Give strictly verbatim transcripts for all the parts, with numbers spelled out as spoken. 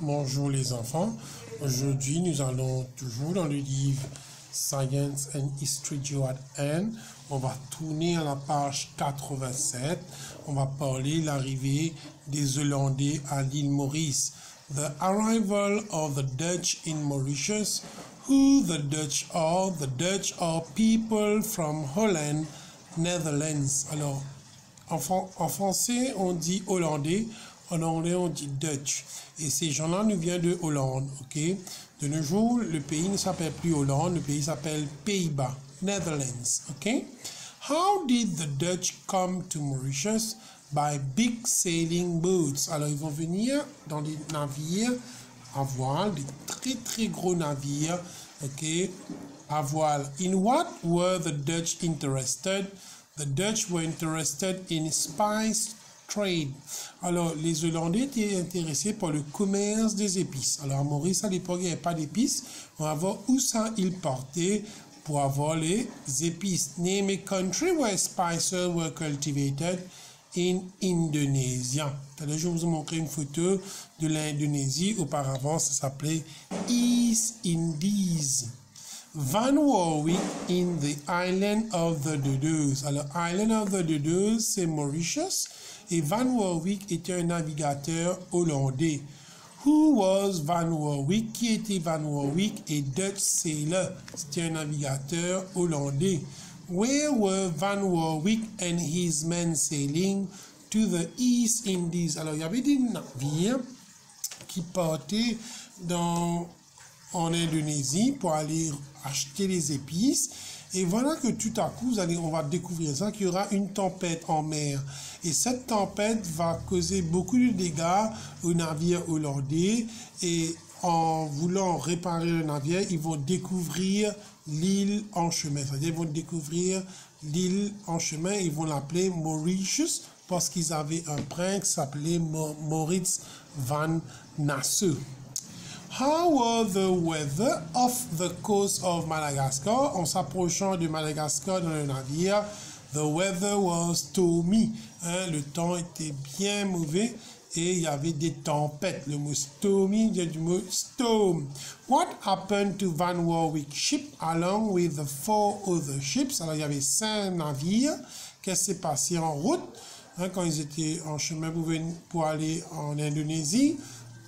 Bonjour les enfants, aujourd'hui nous allons toujours dans le livre Science and History Joad N. On va tourner à la page quatre-vingt-sept, on va parler de l'arrivée des Hollandais à l'île Maurice. The arrival of the Dutch in Mauritius. Who the Dutch are? The Dutch are people from Holland, Netherlands. Alors, en, en français on dit Hollandais, en anglais on dit Dutch. Et ces gens-là nous viennent de Hollande, ok? De nos jours, le pays ne s'appelle plus Hollande, le pays s'appelle Pays-Bas, Netherlands, ok? How did the Dutch come to Mauritius? By big sailing boats. Alors, ils vont venir dans des navires à voile, des très très gros navires, ok? À voile. In what were the Dutch interested? The Dutch were interested in spice trade. Alors, les Hollandais étaient intéressés par le commerce des épices. Alors, à Maurice, à l'époque, il n'y avait pas d'épices. On va voir où ça ils partaient pour avoir les épices. Name a country where spices were cultivated in Indonesia. Tout à l'heure, je vous ai montré une photo de l'Indonésie. Auparavant, ça s'appelait East Indies. Van Warwick in the island of the Dodos. Alors, island of the Dodos, c'est Mauritius. Et Van Warwick était un navigateur hollandais. Who was Van Warwick? Qui était Van Warwick? A Dutch sailor. C'était un navigateur hollandais. Where were Van Warwick and his men sailing? To the East Indies. Alors, il y avait des navires qui partaient dans, en Indonésie pour aller acheter les épices. Et voilà que tout à coup, vous allez, on va découvrir ça, qu'il y aura une tempête en mer. Et cette tempête va causer beaucoup de dégâts aux navires hollandais. Et en voulant réparer le navire, ils vont découvrir l'île en chemin. C'est-à-dire, ils vont découvrir l'île en chemin. Ils vont l'appeler Mauritius parce qu'ils avaient un prince qui s'appelait Maurits van Nassau. How was the weather off the coast of Madagascar? En s'approchant de Madagascar dans le navire, the weather was stormy. Hein, le temps était bien mauvais et il y avait des tempêtes. Le mot stormy vient du mot storm. What happened to Van Warwick ship along with the four other ships? Alors il y avait cinq navires. Qu'est-ce qui s'est passé en route hein, quand ils étaient en chemin pour, venir, pour aller en Indonésie?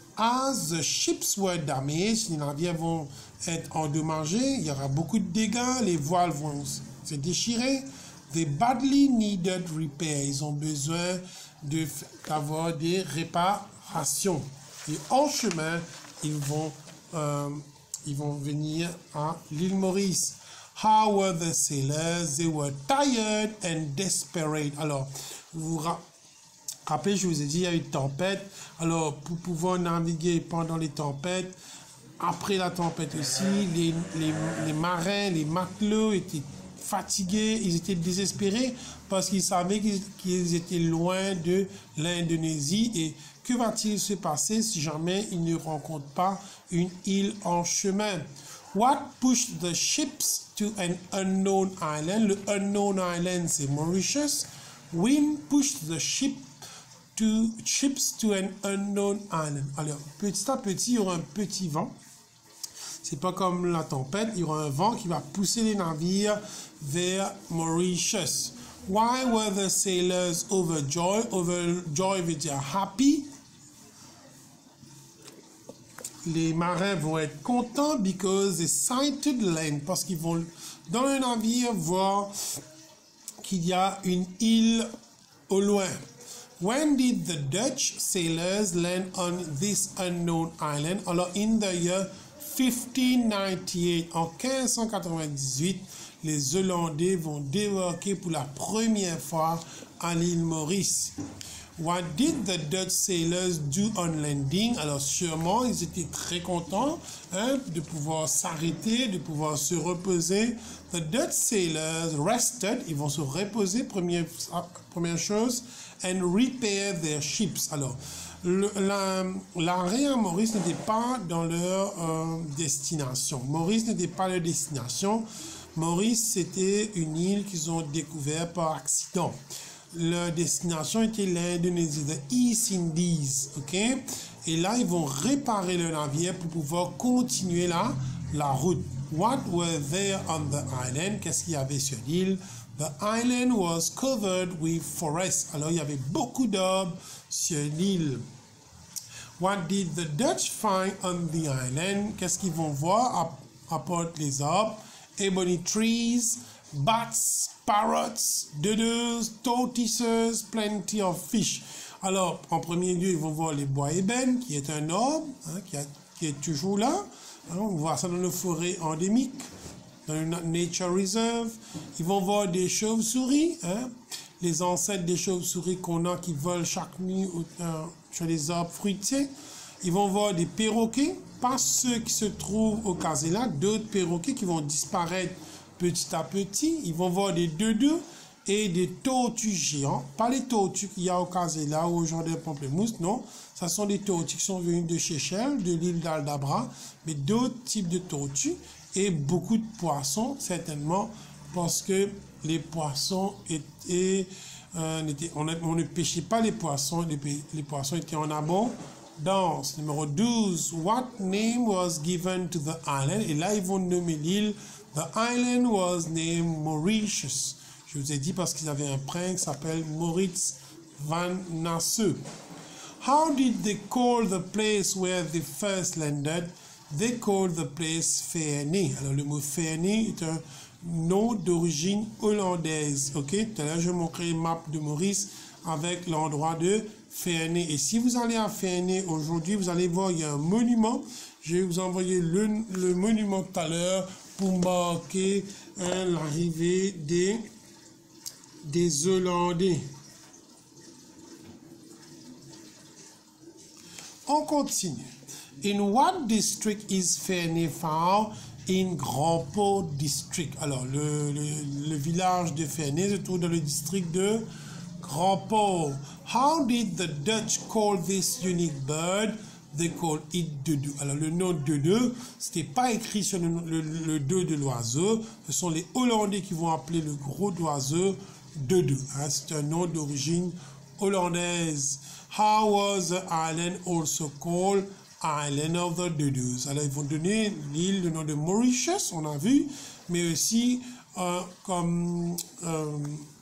As the ships were damaged, les navires vont être endommagés, il y aura beaucoup de dégâts, les voiles vont se déchirer. They badly needed repair, ils ont besoin d'avoir de, des réparations. Et en chemin, ils vont, euh, ils vont venir à l'île Maurice. How were the sailors? They were tired and desperate. Alors, vous vous rappelez, je vous ai dit, il y a eu une tempête. Alors, pour pouvoir naviguer pendant les tempêtes, après la tempête aussi, les, les, les marins, les matelots étaient fatigués, ils étaient désespérés parce qu'ils savaient qu'ils qu'ils étaient loin de l'Indonésie. Et que va-t-il se passer si jamais ils ne rencontrent pas une île en chemin? What pushed the ships to an unknown island? Le unknown island, c'est Mauritius. Wind pushed the ship to ships to an unknown island. Alors, petit à petit, il y aura un petit vent. C'est pas comme la tempête. Il y aura un vent qui va pousser les navires vers Mauritius. Why were the sailors overjoyed? Overjoyed veut dire happy. Les marins vont être contents because they sighted land. Parce qu'ils vont dans le navire voir qu'il y a une île au loin. When did the Dutch sailors land on this unknown island? Alors, in the year fifteen ninety-eight, en quinze cent quatre-vingt-dix-huit, les Hollandais vont débarquer pour la première fois à l'île Maurice. What did the Dutch sailors do on landing? Alors, sûrement, ils étaient très contents hein, de pouvoir s'arrêter, de pouvoir se reposer. The Dutch sailors rested, ils vont se reposer, première, première chose, and repair their ships. Alors, l'arrêt à Maurice n'était pas dans leur euh, destination. Maurice n'était pas leur destination. Maurice, c'était une île qu'ils ont découverte par accident. Leur destination était l'Indonésie, the East Indies, ok? Et là, ils vont réparer le navire pour pouvoir continuer la, la route. What were there on the island? Qu'est-ce qu'il y avait sur l'île? The island was covered with forests. Alors, il y avait beaucoup d'arbres sur l'île. What did the Dutch find on the island? Qu'est-ce qu'ils vont voir à, à part les arbres? Ebony trees, bats, parrots, dodos, tortoises, plenty of fish. Alors, en premier lieu, ils vont voir les bois ébènes, qui est un arbre, hein, qui, a, qui est toujours là. Hein, on voit ça dans nos forêts endémiques, dans le Nature Reserve. Ils vont voir des chauves-souris, hein, les ancêtres des chauves-souris qu'on a qui volent chaque nuit euh, sur les arbres fruitiers. Ils vont voir des perroquets, pas ceux qui se trouvent au Casélac, d'autres perroquets qui vont disparaître petit à petit. Ils vont voir des dodos et des tortues géants. Pas les tortues qu'il y a au Casélac ou au jardin de Pamplemousse, non. Ce sont des tortues qui sont venues de Seychelles, de l'île d'Aldabra, mais d'autres types de tortues et beaucoup de poissons, certainement, parce que les poissons étaient... Euh, étaient on, a, on ne pêchait pas les poissons, les, les poissons étaient en abondance. Numéro douze. What name was given to the island? Et là, ils vont nommer l'île. The island was named Mauritius. Je vous ai dit parce qu'ils avaient un prince qui s'appelle Maurits van Nassau. How did they call the place where they first landed? They called the place Ferney. Alors, le mot Ferney est un nom d'origine hollandaise. Ok, tout à l'heure, je vais montrer une map de Maurice avec l'endroit de Ferney. Et si vous allez à Ferney aujourd'hui, vous allez voir, il y a un monument. Je vais vous envoyer le, le monument tout à l'heure pour marquer hein, l'arrivée des, des Hollandais. On continue. In what district is Ferney found? In Grand Port District. Alors, le, le, le village de Ferney se trouve dans le district de Grand Port. How did the Dutch call this unique bird? They call it dodo. Alors, le nom dodo, c'était pas écrit sur le, le, le dos de l'oiseau. Ce sont les Hollandais qui vont appeler le gros d'oiseau dodo. Hein, c'est un nom d'origine hollandaise. How was the island also called? Island of the Dodos. Alors, ils vont donner l'île le nom de Mauritius, on a vu, mais aussi euh, comme, euh,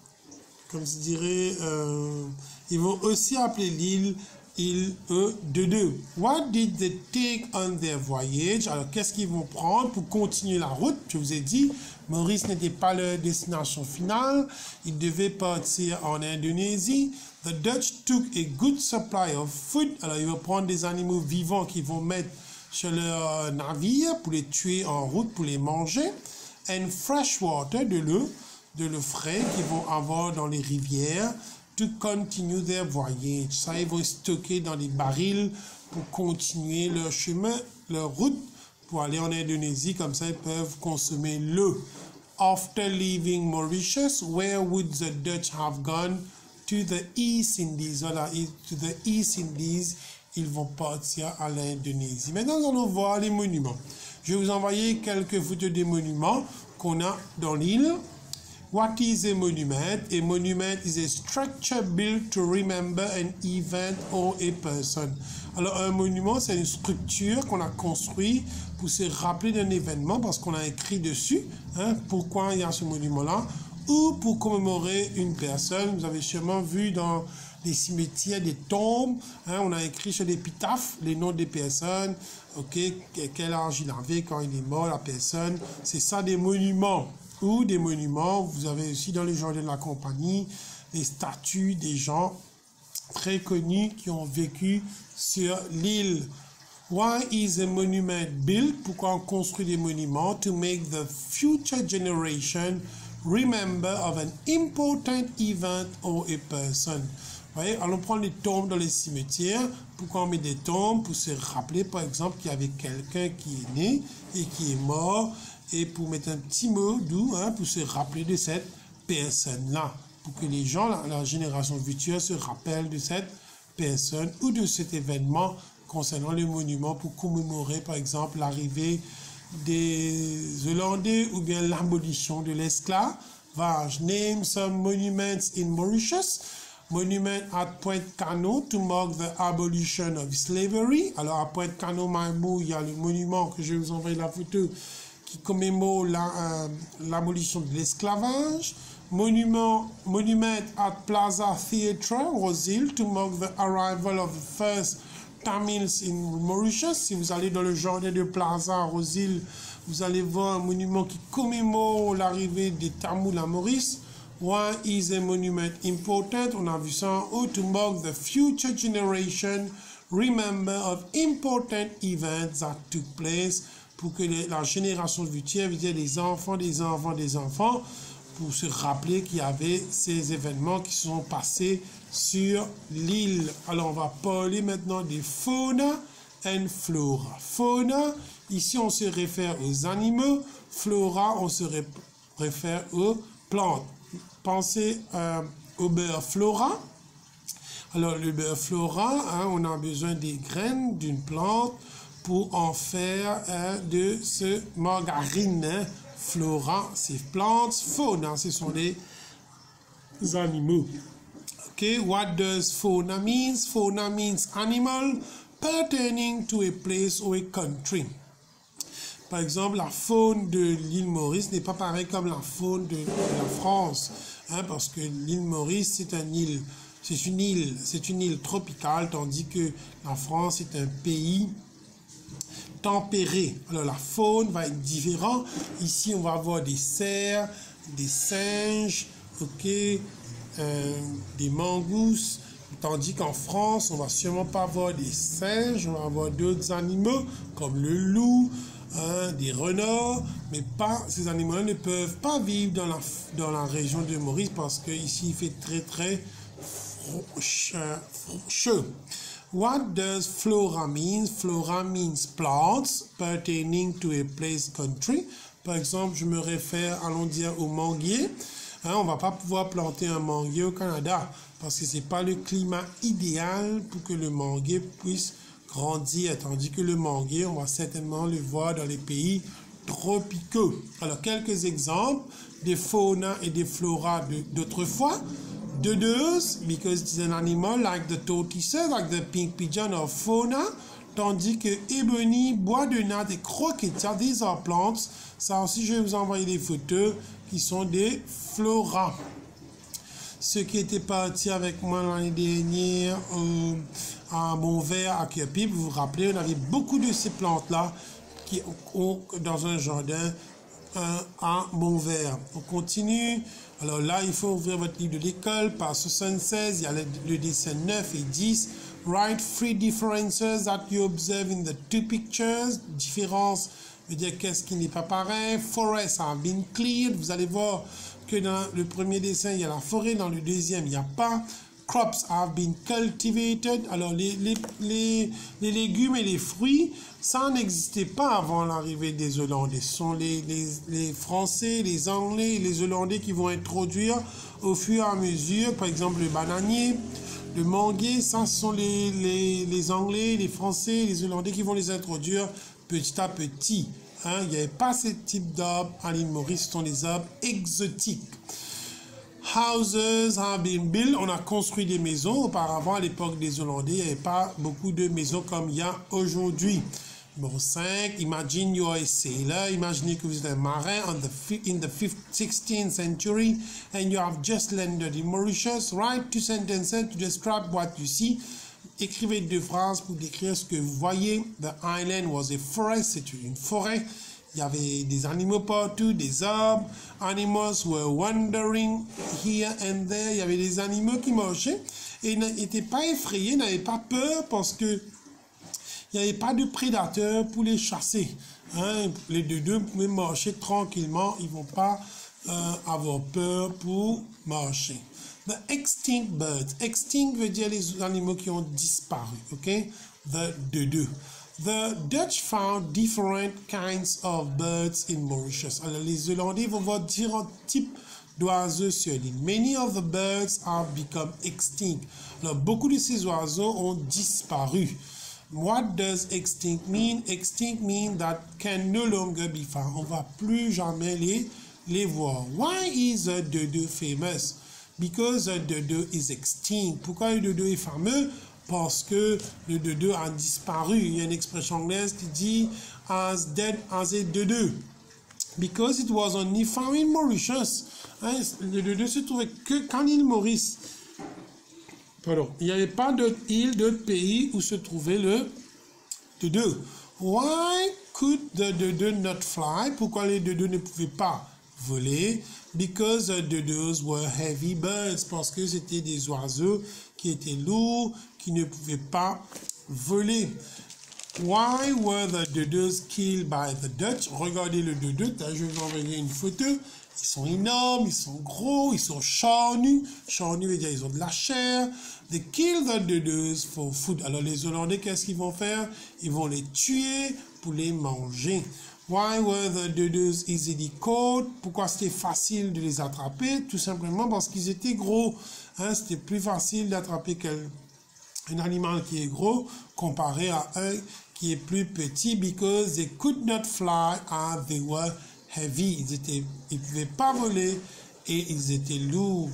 comme je dirais, euh, ils vont aussi appeler l'île île E Dodo. What did they take on their voyage? Alors, qu'est-ce qu'ils vont prendre pour continuer la route? Je vous ai dit, Maurice n'était pas leur destination finale. Ils devaient partir en Indonésie. The Dutch took a good supply of food. Alors, ils vont prendre des animaux vivants qu'ils vont mettre sur leur navire pour les tuer en route, pour les manger. And fresh water, de l'eau, de l'eau frais qu'ils vont avoir dans les rivières to continue their voyage. Ça, ils vont stocker dans des barils pour continuer leur chemin, leur route pour aller en Indonésie. Comme ça, ils peuvent consommer l'eau. After leaving Mauritius, where would the Dutch have gone? To the East Indies. Voilà, to the East Indies, ils vont partir à l'Indonésie. Maintenant, nous allons voir les monuments. Je vais vous envoyer quelques photos des monuments qu'on a dans l'île. What is a monument? A monument is a structure built to remember an event or a person. Alors, un monument, c'est une structure qu'on a construite pour se rappeler d'un événement parce qu'on a écrit dessus hein, pourquoi il y a ce monument-là ou pour commémorer une personne. Vous avez sûrement vu dans les cimetières des tombes, hein, on a écrit sur l'épitaphe les noms des personnes, ok, quel âge il avait quand il est mort, la personne. C'est ça des monuments. Ou des monuments, vous avez aussi dans les jardins de la compagnie les statues des gens très connus qui ont vécu sur l'île. Why is a monument built? Pourquoi on construit des monuments? To make the future generation remember of an important event or a person. Vous voyez, allons prendre les tombes dans les cimetières. Pourquoi on met des tombes? Pour se rappeler, par exemple, qu'il y avait quelqu'un qui est né et qui est mort. Et pour mettre un petit mot doux, hein, pour se rappeler de cette personne-là. Pour que les gens, la, la génération future, se rappellent de cette personne ou de cet événement concernant le monument pour commémorer, par exemple, l'arrivée des Hollandais ou bien l'abolition de l'esclavage. Name some monuments in Mauritius. Monument at Pointe-Cano to mark the abolition of slavery. Alors à Pointe-Cano, Maïbou, il y a le monument que je vais vous envoyer la photo qui commémore l'abolition la, euh, de l'esclavage. Monument, monument at Plaza Theatre, Rosehill, to mark the arrival of the first Tamils in Mauritius. Si vous allez dans le jardin de Plaza à Rosehill, vous allez voir un monument qui commémore l'arrivée des Tamouls à Maurice. Why is a monument important? On a vu ça en haut. To mark the future generation remember of important events that took place. Pour que les, la génération future, veut dire les enfants, des enfants, des enfants, pour se rappeler qu'il y avait ces événements qui sont passés sur l'île. Alors on va parler maintenant des fauna and flora. Fauna, ici on se réfère aux animaux. Flora, on se ré réfère aux plantes. Pensez euh, au beurre flora. Alors le beurre flora, hein, on a besoin des graines d'une plante pour en faire euh, de ce margarine. Hein. Flora, c'est plantes. Fauna, ce sont les animaux. Okay, what does fauna means? Fauna means animal pertaining to a place or a country. Par exemple, la faune de l'île Maurice n'est pas pareille comme la faune de, de la France, hein, parce que l'île Maurice, c'est un île, c'est une île, c'est une île tropicale, tandis que la France est un pays tempéré. Alors la faune va être différente. Ici, on va avoir des cerfs, des singes, ok, euh, des mangousses. Tandis qu'en France, on va sûrement pas avoir des singes, on va avoir d'autres animaux comme le loup, hein, des renards, mais pas ces animaux ne peuvent pas vivre dans la dans la région de Maurice parce que ici il fait très très chaud. What does flora mean? Flora means plants pertaining to a place, country. Par exemple, je me réfère, allons dire, au manguier. Hein, on ne va pas pouvoir planter un manguier au Canada parce que ce n'est pas le climat idéal pour que le manguier puisse grandir. Tandis que le manguier, on va certainement le voir dans les pays tropicaux. Alors, quelques exemples des fauna et des flora d'autrefois. Dodos, because it's an animal like the tortoise, like the pink pigeon or fauna, tandis que ebony, bois de natte et croquetia, these are plants. Ça aussi, je vais vous envoyer des photos qui sont des flora. Ceux qui étaient partis avec moi l'année dernière euh, à Montvert, à Kirpip, vous vous rappelez, on avait beaucoup de ces plantes-là qui ont dans un jardin euh, à Montvert. On continue. Alors là, il faut ouvrir votre livre de l'école, page soixante-seize, il y a le, le dessin neuf et dix. Write three differences that you observe in the two pictures. Différence veut dire qu'est-ce qui n'est pas pareil. Forests have been cleared. Vous allez voir que dans le premier dessin, il y a la forêt, dans le deuxième, il n'y a pas. Crops have been cultivated. Alors les, les, les, les légumes et les fruits, ça n'existait pas avant l'arrivée des Hollandais. Ce sont les, les, les Français, les Anglais et les Hollandais qui vont introduire au fur et à mesure, par exemple le bananier, le manguier, ça ce sont les, les, les Anglais, les Français, les Hollandais qui vont les introduire petit à petit. Hein, il n'y avait pas ce type d'arbres à l'île Maurice, ce sont des arbres exotiques. Houses have been built. On a construit des maisons. Auparavant, à l'époque des Hollandais, il n'y avait pas beaucoup de maisons comme il y a aujourd'hui. Numéro cinq, imagine you are a sailor. Imaginez que vous êtes un marin on the, in the sixteenth century and you have just landed in Mauritius. Write two sentences to describe what you see. Écrivez deux phrases pour décrire ce que vous voyez. The island was a forest. C'est une forêt. Il y avait des animaux partout, des arbres. Animals were wandering here and there. Il y avait des animaux qui marchaient et ils n'étaient pas effrayés, n'avaient pas peur parce que il n'y avait pas de prédateurs pour les chasser. Hein? Les deux deux pouvaient marcher tranquillement. Ils ne vont pas euh, avoir peur pour marcher. The extinct birds. Extinct veut dire les animaux qui ont disparu. Ok? The deux deux. The Dutch found different kinds of birds in Mauritius. Alors, les Hollandais vont voir différents types d'oiseaux sur l'île. Many of the birds have become extinct. Alors, beaucoup de ces oiseaux ont disparu. What does extinct mean? Extinct means that can no longer be found. On va plus jamais les, les voir. Why is the deux deux famous? Because the dodo is extinct. Pourquoi le dodo est fameux? Parce que le dodo a disparu. Il y a une expression anglaise qui dit as dead as a dodo. Because it was only found in Mauritius. Hein, le dodo se trouvait que qu'en île Maurice. Pardon. Il n'y avait pas d'autres îles, d'autres pays où se trouvait le dodo. Why could the dodo not fly? Pourquoi les dodos ne pouvaient pas voler? Because the dodos were heavy birds. Parce que c'était des oiseaux qui étaient lourds, qui ne pouvaient pas voler. Why were the dodos killed by the Dutch? Regardez le dodo. Je vais vous envoyer une photo. Ils sont énormes, ils sont gros, ils sont charnus. Charnus veut dire ils ont de la chair. They kill the dodos for food. Alors les Hollandais, qu'est-ce qu'ils vont faire? Ils vont les tuer pour les manger. Why were the dodos easily caught? Pourquoi c'était facile de les attraper? Tout simplement parce qu'ils étaient gros. Hein, c'était plus facile d'attraper qu'un animal qui est gros comparé à un qui est plus petit. Because they could not fly as they were heavy. Ils étaient, ils pouvaient pas voler et ils étaient lourds.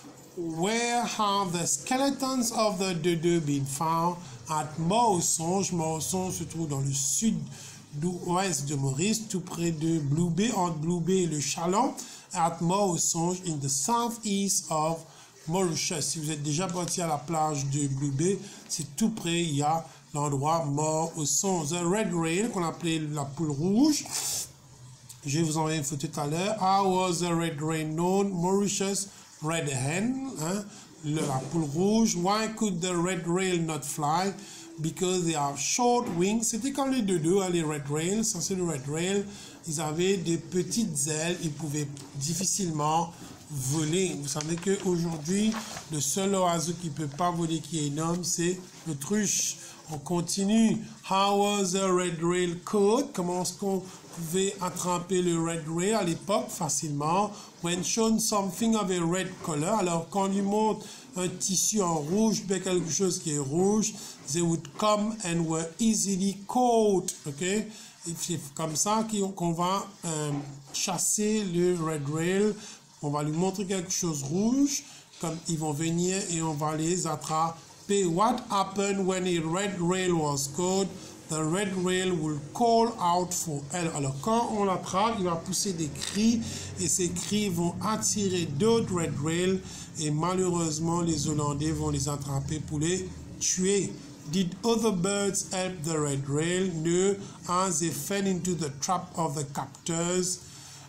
Where have the skeletons of the dodo been found? At Morsonge. Morsonge se trouve dans le sud ouest de Maurice, tout près de Blue Bay, entre Blue Bay et le Chalon. At Morsonge, in the southeast of Mauritius. Si vous êtes déjà parti à la plage de Blue Bay, c'est tout près, il y a l'endroit Morsonge. The red rail, qu'on appelait la poule rouge. Je vais vous envoyer une photo tout à l'heure. How was the red rail known? Mauritius red hen, hein, le, la poule rouge. Why could the red rail not fly? Because they have short wings. C'était comme les dodos, hein, les red rails. Ça, c'est le red rail. Ils avaient des petites ailes. Ils pouvaient difficilement voler. Vous savez qu'aujourd'hui, le seul oiseau qui ne peut pas voler, qui est énorme, c'est l'autruche. On continue. How was the red rail caught? Comment est-ce qu'on pouvait attraper le red rail à l'époque? Facilement. When shown something of a red color, alors quand on lui montre un tissu en rouge, bien quelque chose qui est rouge, they would come and were easily caught. Ok? C'est comme ça qu'on va euh, chasser le red rail. On va lui montrer quelque chose rouge, comme ils vont venir et on va les attraper. What happened when a red rail was caught? The red rail will call out for help. Alors quand on l'attrape, il va pousser des cris et ces cris vont attirer d'autres red rails et malheureusement les Hollandais vont les attraper pour les tuer. Did other birds help the red rail? No, as they fell into the trap of the captors,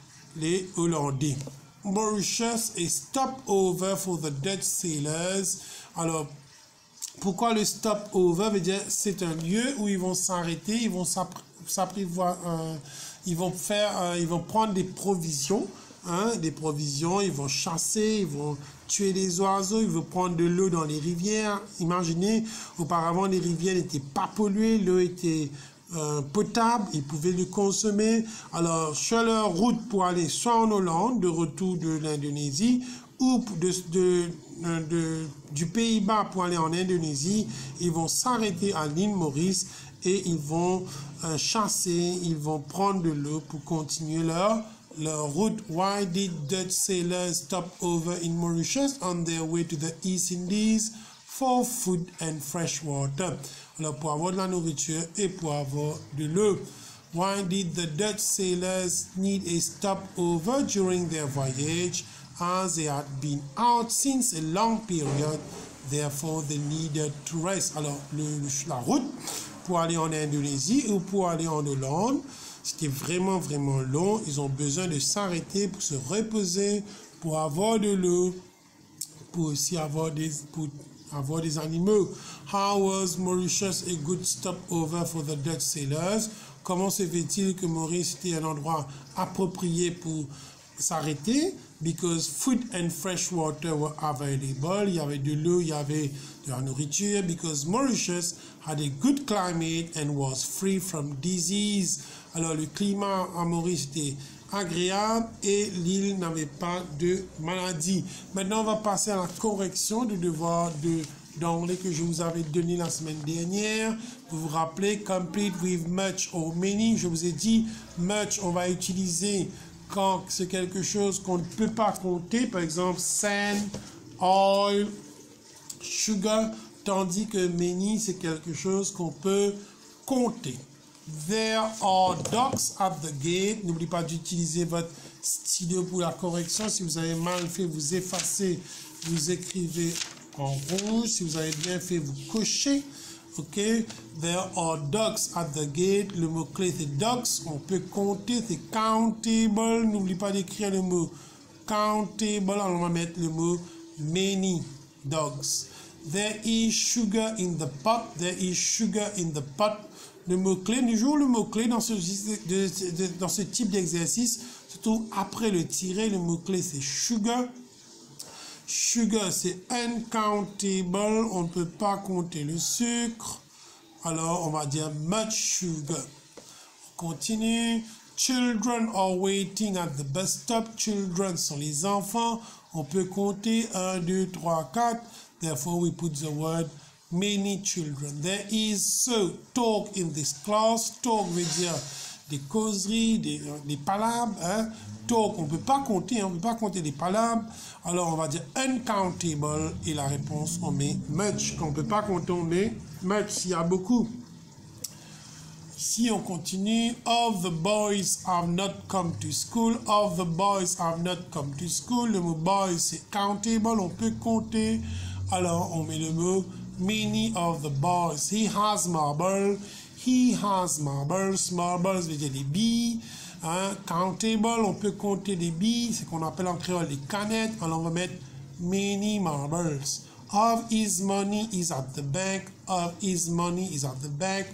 les Hollandais. Mauritius is stopover for the Dutch sailors. Alors, pourquoi le stopover veut dire c'est un lieu où ils vont s'arrêter, ils vont s'apprivoiser, euh, ils vont faire, euh, ils vont prendre des provisions, hein, des provisions, ils vont chasser, ils vont tuer les oiseaux, ils vont prendre de l'eau dans les rivières. Imaginez, auparavant les rivières n'étaient pas polluées, l'eau était euh, potable, ils pouvaient le consommer. Alors sur leur route pour aller soit en Hollande, de retour de l'Indonésie, ou de, de, de, du Pays-Bas pour aller en Indonésie, ils vont s'arrêter à l'île Maurice et ils vont euh, chasser, ils vont prendre de l'eau pour continuer leur, leur route. Why did Dutch sailors stop over in Mauritius on their way to the East Indies? For food and fresh water. Alors pour avoir de la nourriture et pour avoir de l'eau. Why did the Dutch sailors need a stopover during their voyage? As they had been out since a long period, therefore they needed to rest. Alors, le, le, la route pour aller en Indonésie ou pour aller en Hollande, c'était vraiment, vraiment long. Ils ont besoin de s'arrêter pour se reposer, pour avoir de l'eau, pour aussi avoir des, pour avoir des animaux. How was Mauritius a good stopover for the Dutch sailors? Comment se fait-il que Maurice était un endroit approprié pour s'arrêter? Because food and fresh water were available. Il y avait de l'eau, il y avait de la nourriture. Because Mauritius had a good climate and was free from disease. Alors le climat à Maurice était agréable et l'île n'avait pas de maladie. Maintenant, on va passer à la correction du devoir de d'anglais que je vous avais donné la semaine dernière. Vous vous rappelez, complete with much or many. Je vous ai dit, much, on va utiliser quand c'est quelque chose qu'on ne peut pas compter, par exemple, sand oil, sugar, tandis que many, c'est quelque chose qu'on peut compter. There are dogs at the gate. N'oubliez pas d'utiliser votre stylo pour la correction. Si vous avez mal fait, vous effacez, vous écrivez en rouge. Si vous avez bien fait, vous cochez. OK? There are dogs at the gate. Le mot-clé, c'est dogs. On peut compter, c'est countable. N'oubliez pas d'écrire le mot countable. Alors, on va mettre le mot many dogs. There is sugar in the pot. There is sugar in the pot. Le mot-clé, toujours le mot-clé dans ce, de, de, dans ce type d'exercice, surtout après le tiret, le mot-clé c'est sugar. Sugar, c'est uncountable, on ne peut pas compter le sucre. Alors, on va dire much sugar. On continue. Children are waiting at the bus stop. Children sont les enfants. On peut compter un, deux, trois, quatre. Therefore, we put the word many children. There is so talk in this class. Talk veut dire des causeries, des, des palabres. Hein? Talk, on ne peut pas compter, on ne peut pas compter des palabres. Alors, on va dire uncountable. Et la réponse, on met much. On ne peut pas compter, on met much. Il y a beaucoup. Ici, on continue. All the boys have not come to school. All the boys have not come to school. Le mot boys, c'est countable. On peut compter. Alors, on met le mot many of the boys. He has marbles. He has marbles. Marbles veut dire des billes. Hein? Countable, on peut compter des billes. C'est qu'on appelle en créole des canettes. Alors, on va mettre many marbles. Of his money is at the bank. Of his money is at the bank.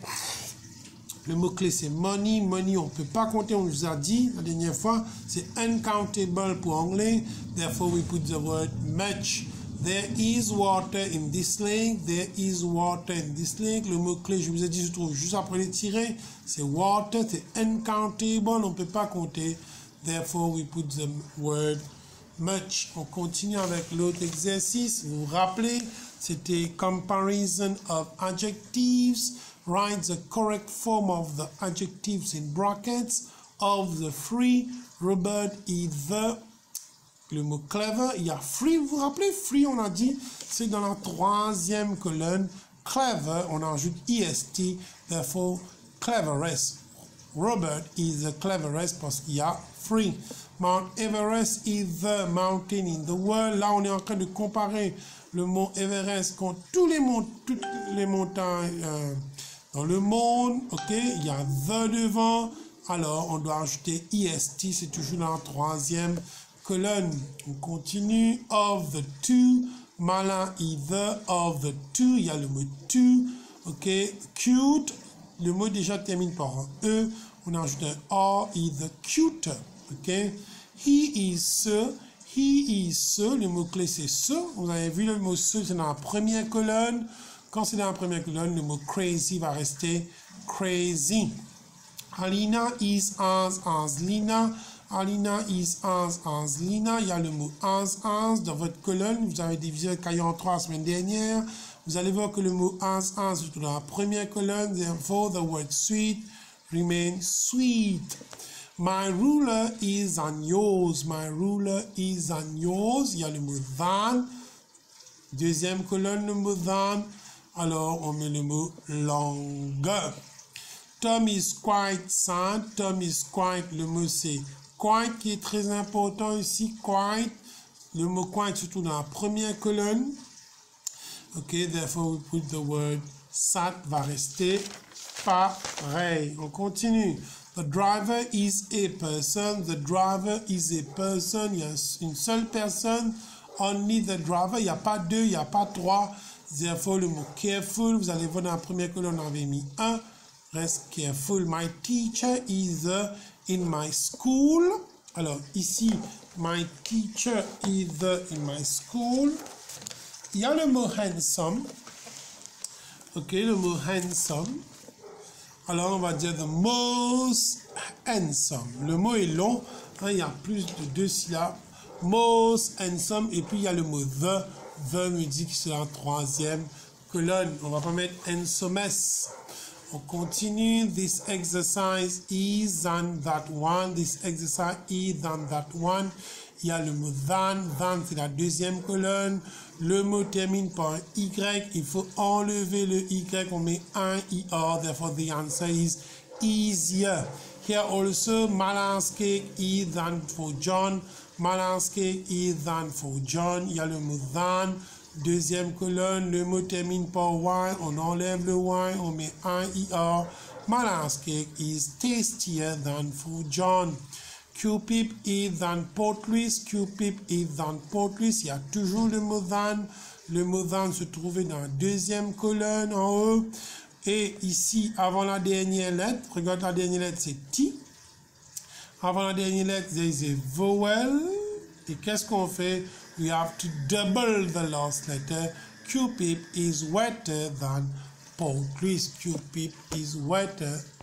Le mot-clé, c'est money. Money, on ne peut pas compter. On nous a dit la dernière fois. C'est uncountable pour anglais. Therefore, we put the word much. There is water in this lake. There is water in this lake. Le mot-clé, je vous ai dit, je trouve juste après les tirets. C'est water, c'est uncountable. On ne peut pas compter. Therefore, we put the word much. On continue avec l'autre exercice. Vous vous rappelez, c'était comparison of adjectives. Write the correct form of the adjectives in brackets. Of the three, Robert is the... Le mot clever, il y a free, vous vous rappelez, free, on a dit, c'est dans la troisième colonne. Clever, on ajoute est, therefore, cleverest. Robert is the cleverest parce qu'il y a free. Mount Everest is the mountain in the world. Là, on est en train de comparer le mont Everest contre tous les mont toutes les montagnes euh, dans le monde. Ok, il y a the devant. Alors, on doit ajouter est, c'est toujours dans la troisième colonne. On continue. Of the two, malin either. Of the two, il y a le mot two. Ok. Cute, le mot déjà termine par un E. On ajoute un R, either cute. Ok. He is so. He is so. Le mot clé c'est so. Vous avez vu le mot so, c'est dans la première colonne. Quand c'est dans la première colonne, le mot crazy va rester crazy. Alina is as as Lina. Alina is as as Lina. Il y a le mot as as dans votre colonne. Vous avez divisé le cahier en trois la semaine dernière. Vous allez voir que le mot as as est dans la première colonne. Therefore, the word sweet remains sweet. My ruler is on yours. My ruler is on yours. Il y a le mot than. Deuxième colonne, le mot than. Alors, on met le mot longer. Tom is quite sad. Tom is quite, le mot c'est quite qui est très important ici. Quite. Le mot quite surtout dans la première colonne. Ok, therefore we put the word sad va rester pareil. On continue. The driver is a person. The driver is a person. Il y a une seule personne. Only the driver. Il n'y a pas deux, il n'y a pas trois. Therefore, le mot careful. Vous allez voir dans la première colonne, on avait mis un. Reste careful. My teacher is in my school. Alors, ici, my teacher is in my school. Il y a le mot handsome. Ok, le mot handsome. Alors, on va dire the most handsome. Le mot est long. Hein, il y a plus de deux syllabes. Most handsome. Et puis, il y a le mot the. The me dit que c'est la troisième colonne. On va pas mettre handsomest. On continue. This exercise is than that one. This exercise is than that one. il y a le mot than. Than, c'est la deuxième colonne. Le mot termine par un Y. Il faut enlever le Y. On met un E R. Therefore, the answer is easier. Here also, Malan's cake is than for John. Malan's cake is than for John. Il y a le mot than. Deuxième colonne, le mot termine par Y. On enlève le Y. On met un E R. Malan's cake is tastier than for John. Cupid is than Port Louis. Cupid is than Port Louis. Il y a toujours le mot than. Le mot than se trouvait dans la deuxième colonne en haut. Et ici, avant la dernière lettre, regarde la dernière lettre, c'est T. Avant la dernière lettre, there is a vowel. Et qu'est-ce qu'on fait? We have to double the last letter. Cupid is wetter than Port Louis. Cupid is wetter